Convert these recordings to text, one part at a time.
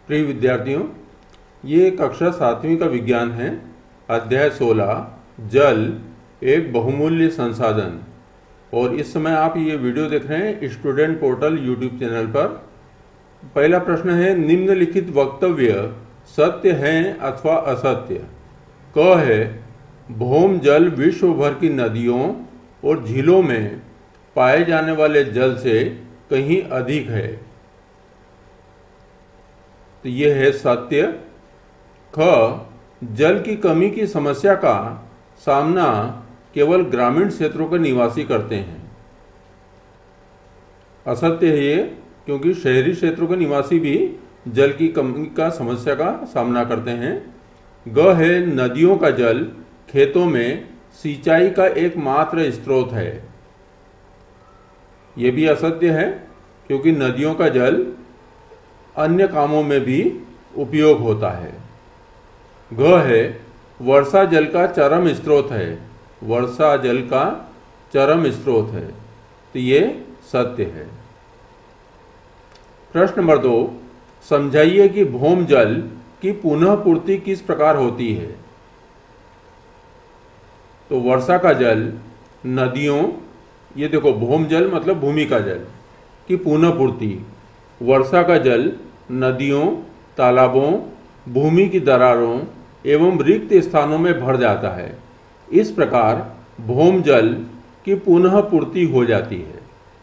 प्रिय विद्यार्थियों, ये कक्षा 7वीं का विज्ञान है। अध्याय 16 जल एक बहुमूल्य संसाधन। और इस समय आप ये वीडियो देख रहे हैं स्टूडेंट पोर्टल यूट्यूब चैनल पर। पहला प्रश्न है, निम्नलिखित वक्तव्य सत्य हैं अथवा असत्य। क है, भौम जल विश्व भर की नदियों और झीलों में पाए जाने वाले जल से कहीं अधिक है, तो यह है सत्य। ख, जल की कमी की समस्या का सामना केवल ग्रामीण क्षेत्रों के निवासी करते हैं, असत्य है ये, क्योंकि शहरी क्षेत्रों के निवासी भी जल की कमी का समस्या का सामना करते हैं। ग है, नदियों का जल खेतों में सिंचाई का एकमात्र स्रोत है, यह भी असत्य है, क्योंकि नदियों का जल अन्य कामों में भी उपयोग होता है। घ है, वर्षा जल का चरम स्रोत है, वर्षा जल का चरम स्रोत है, तो ये सत्य है। प्रश्न नंबर 2, समझाइए कि भौम जल की पुनः पूर्ति किस प्रकार होती है। तो वर्षा का जल नदियों, ये देखो भौम जल मतलब भूमि का जल की पुनः पूर्ति, वर्षा का जल नदियों, तालाबों, भूमि की दरारों एवं रिक्त स्थानों में भर जाता है। इस प्रकार भौम जल की पुनः पूर्ति हो जाती है।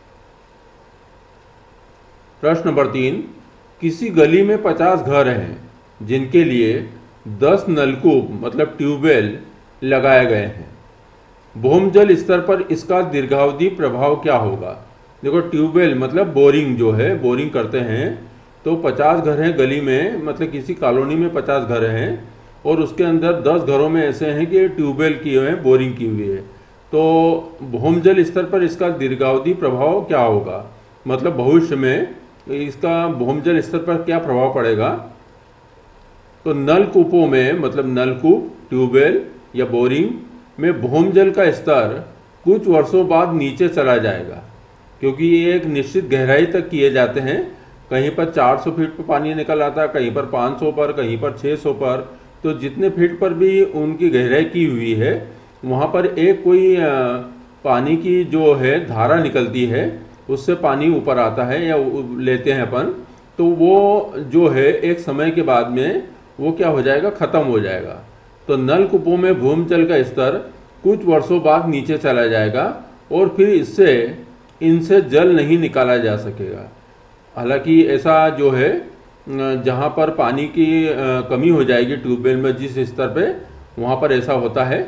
प्रश्न नंबर 3, किसी गली में 50 घर हैं जिनके लिए 10 नलकूप मतलब ट्यूबवेल लगाए गए हैं। भौम जल स्तर पर इसका दीर्घावधि प्रभाव क्या होगा। देखो ट्यूबवेल मतलब बोरिंग, जो है बोरिंग करते हैं, तो 50 घर हैं गली में, मतलब किसी कॉलोनी में 50 घर हैं और उसके अंदर 10 घरों में ऐसे हैं कि ट्यूबवेल किए हुए हैं, बोरिंग की हुई है। तो भौम जल स्तर पर इसका दीर्घावधि प्रभाव क्या होगा, मतलब भविष्य में इसका भौम जल स्तर पर क्या प्रभाव पड़ेगा। तो नलकूपों में मतलब नलकूप, ट्यूबवेल या बोरिंग में भौम जल का स्तर कुछ वर्षों बाद नीचे चला जाएगा, क्योंकि ये एक निश्चित गहराई तक किए जाते हैं। कहीं पर 400 फीट पर पानी निकल आता है, कहीं पर 500 पर, कहीं पर 600 पर। तो जितने फीट पर भी उनकी गहराई की हुई है, वहाँ पर एक कोई पानी की जो है धारा निकलती है, उससे पानी ऊपर आता है या लेते हैं अपन, तो वो जो है एक समय के बाद में वो क्या हो जाएगा, ख़त्म हो जाएगा। तो नलकूपों में भौम जल का स्तर कुछ वर्षों बाद नीचे चला जाएगा और फिर इनसे जल नहीं निकाला जा सकेगा। हालांकि ऐसा जो है जहाँ पर पानी की कमी हो जाएगी ट्यूबवेल में जिस स्तर पे, वहाँ पर ऐसा होता है।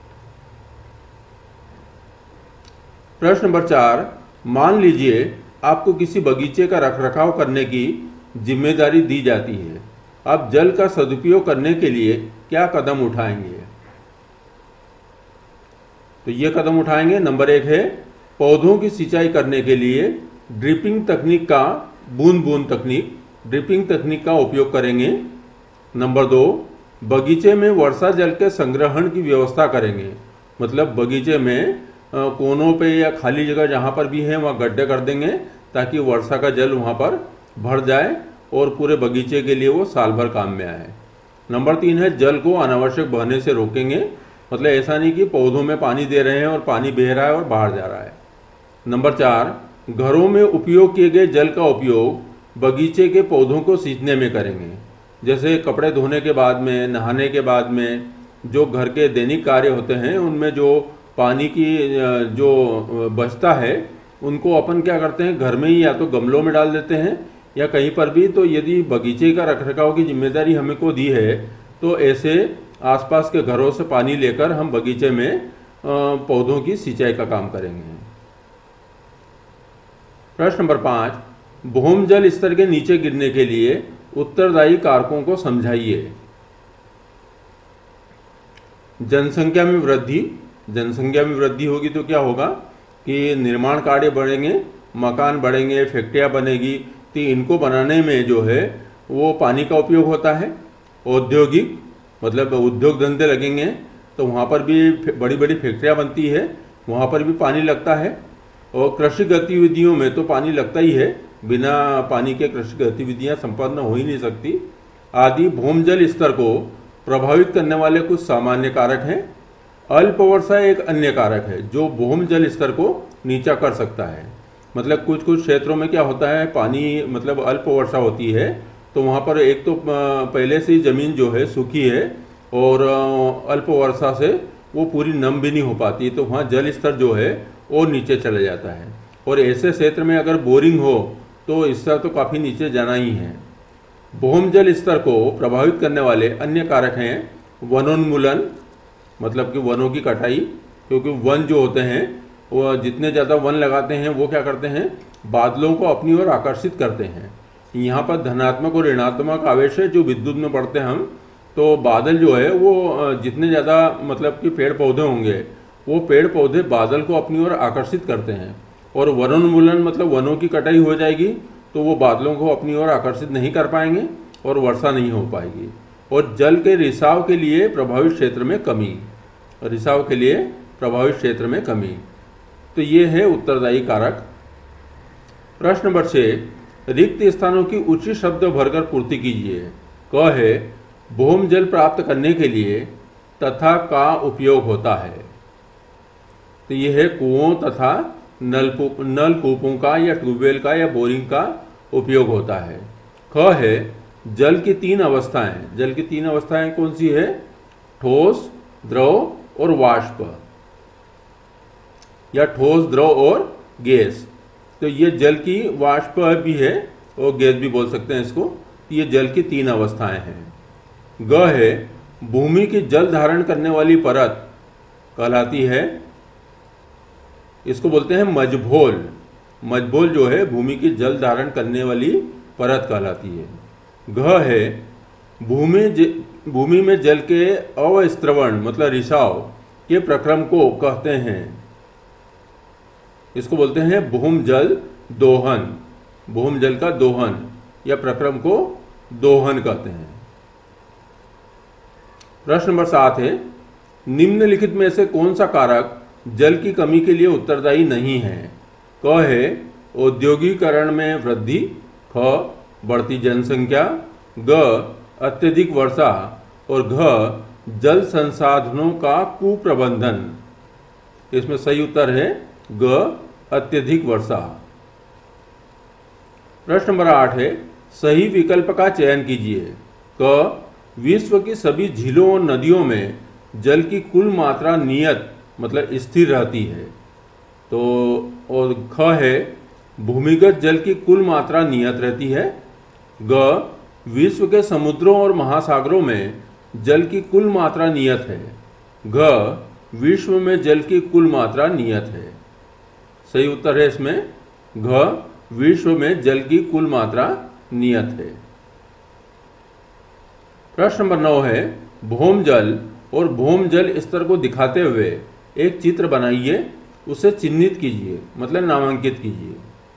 प्रश्न नंबर 4, मान लीजिए आपको किसी बगीचे का रखरखाव करने की जिम्मेदारी दी जाती है। आप जल का सदुपयोग करने के लिए क्या कदम उठाएंगे। तो ये कदम उठाएंगे, नंबर 1 है, पौधों की सिंचाई करने के लिए ड्रिपिंग तकनीक का बूंद बूंद तकनीक, ड्रिपिंग तकनीक का उपयोग करेंगे। नंबर 2, बगीचे में वर्षा जल के संग्रहण की व्यवस्था करेंगे, मतलब बगीचे में कोनों पे या खाली जगह जहाँ पर भी है वहाँ गड्ढे कर देंगे ताकि वर्षा का जल वहाँ पर भर जाए और पूरे बगीचे के लिए वो साल भर काम में आए। नंबर 3 है, जल को अनावश्यक बहने से रोकेंगे, मतलब ऐसा नहीं कि पौधों में पानी दे रहे हैं और पानी बह रहा है और बाहर जा रहा है। नंबर 4, घरों में उपयोग किए गए जल का उपयोग बगीचे के पौधों को सींचने में करेंगे, जैसे कपड़े धोने के बाद में, नहाने के बाद में, जो घर के दैनिक कार्य होते हैं उनमें जो पानी की जो बचता है उनको अपन क्या करते हैं, घर में ही या तो गमलों में डाल देते हैं या कहीं पर भी। तो यदि बगीचे का रखरखाव की जिम्मेदारी हमें को दी है तो ऐसे आसपास के घरों से पानी लेकर हम बगीचे में पौधों की सिंचाई का काम करेंगे। प्रश्न नंबर 5, भौम जल स्तर के नीचे गिरने के लिए उत्तरदायी कारकों को समझाइए। जनसंख्या में वृद्धि, जनसंख्या में वृद्धि होगी तो क्या होगा कि निर्माण कार्य बढ़ेंगे, मकान बढ़ेंगे, फैक्ट्रियाँ बनेगी, तो इनको बनाने में जो है वो पानी का उपयोग होता है। औद्योगिक मतलब उद्योग धंधे लगेंगे तो वहाँ पर भी बड़ी बड़ी फैक्ट्रियाँ बनती है, वहाँ पर भी पानी लगता है। और कृषि गतिविधियों में तो पानी लगता ही है, बिना पानी के कृषि गतिविधियां संपन्न हो ही नहीं सकती आदि भूमजल स्तर को प्रभावित करने वाले कुछ सामान्य कारक हैं। अल्प वर्षा एक अन्य कारक है जो भूमजल स्तर को नीचा कर सकता है। मतलब कुछ कुछ क्षेत्रों में क्या होता है, पानी मतलब अल्प वर्षा होती है तो वहाँ पर एक तो पहले से ही ज़मीन जो है सूखी है और अल्प वर्षा से वो पूरी नम भी नहीं हो पाती, तो वहाँ जल स्तर जो है और नीचे चला जाता है। और ऐसे क्षेत्र में अगर बोरिंग हो तो स्तर तो काफ़ी नीचे जाना ही है। भूमजल स्तर को प्रभावित करने वाले अन्य कारक हैं वनोन्मूलन, मतलब कि वनों की कटाई, क्योंकि वन जो होते हैं वो जितने ज़्यादा वन लगाते हैं वो क्या करते हैं, बादलों को अपनी ओर आकर्षित करते हैं। यहाँ पर धनात्मक और ऋणात्मक आवेश है जो विद्युत में पढ़ते हैं हम, तो बादल जो है वो जितने ज़्यादा मतलब कि पेड़ पौधे होंगे वो पेड़ पौधे बादल को अपनी ओर आकर्षित करते हैं। और वनोन्मूलन मतलब वनों की कटाई हो जाएगी तो वो बादलों को अपनी ओर आकर्षित नहीं कर पाएंगे और वर्षा नहीं हो पाएगी। और जल के रिसाव के लिए प्रभावित क्षेत्र में कमी, रिसाव के लिए प्रभावित क्षेत्र में कमी, तो ये है उत्तरदायी कारक। प्रश्न नंबर 6, रिक्त स्थानों की उचित शब्द भरकर पूर्ति कीजिए। क है भूमजल प्राप्त करने के लिए तथा का उपयोग होता है, तो यह है कुओं तथा नलकूपों का या ट्यूबवेल का या बोरिंग का उपयोग होता है। ख है जल की तीन अवस्थाएं। जल की तीन अवस्थाएं कौन सी है, ठोस, द्रव और वाष्प, या ठोस, द्रव और गैस। तो ये जल की वाष्प भी है और गैस भी बोल सकते हैं इसको। ये जल की तीन अवस्थाएं हैं। ग है भूमि की जल धारण करने वाली परत कहलाती है, इसको बोलते हैं मजभोल। मजभोल जो है भूमि की जल धारण करने वाली परत कहलाती है। घ है भूमि में जल के अवस्त्रवण मतलब रिसाव के प्रक्रम को कहते हैं, इसको बोलते हैं भूमजल दोहन। भूमजल का दोहन या प्रक्रम को दोहन कहते हैं। प्रश्न नंबर 7 है निम्नलिखित में से कौन सा कारक जल की कमी के लिए उत्तरदायी नहीं है। क है औद्योगिकरण में वृद्धि, ख बढ़ती जनसंख्या, ग अत्यधिक वर्षा और घ जल संसाधनों का कुप्रबंधन। इसमें सही उत्तर है ग अत्यधिक वर्षा। प्रश्न नंबर 8 है सही विकल्प का चयन कीजिए। क विश्व की सभी झीलों और नदियों में जल की कुल मात्रा नियत मतलब स्थिर रहती है, तो और ख है भूमिगत जल की कुल मात्रा नियत रहती है। ग विश्व के समुद्रों और महासागरों में जल की कुल मात्रा नियत है। घ विश्व में जल की कुल मात्रा नियत है। सही उत्तर है इसमें घ विश्व में जल की कुल मात्रा नियत है। प्रश्न नंबर 9 है भूमजल और भूमजल स्तर को दिखाते हुए एक चित्र बनाइए, उसे चिन्हित कीजिए मतलब नामांकित कीजिए।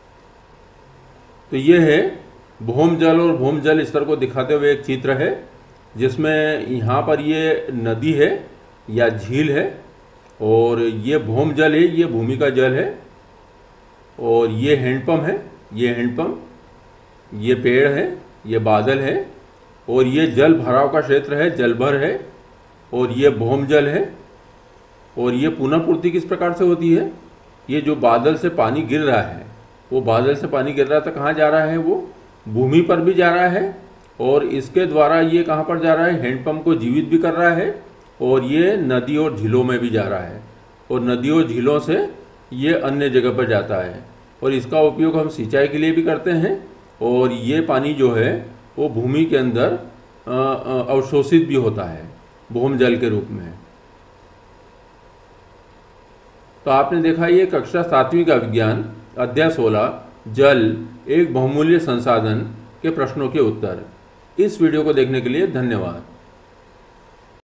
तो ये है भूमजल और भूमजल स्तर को दिखाते हुए एक चित्र है जिसमें यहाँ पर ये नदी है या झील है और ये भूमजल है, ये भूमि का जल है और ये हैंडपंप है, ये हैंडपंप, ये पेड़ है, ये बादल है और ये जल भराव का क्षेत्र है, जलभर है और ये भूमजल है। और ये पुनः पूर्ति किस प्रकार से होती है, ये जो बादल से पानी गिर रहा है वो बादल से पानी गिर रहा था कहाँ जा रहा है, वो भूमि पर भी जा रहा है और इसके द्वारा ये कहाँ पर जा रहा है, हैंडपंप को जीवित भी कर रहा है और ये नदी और झीलों में भी जा रहा है और नदी और झीलों से ये अन्य जगह पर जाता है और इसका उपयोग हम सिंचाई के लिए भी करते हैं और ये पानी जो है वो भूमि के अंदर अवशोषित भी होता है भूमजल के रूप में। तो आपने देखा ये कक्षा 7वीं का विज्ञान अध्याय 16 जल एक बहुमूल्य संसाधन के प्रश्नों के उत्तर। इस वीडियो को देखने के लिए धन्यवाद।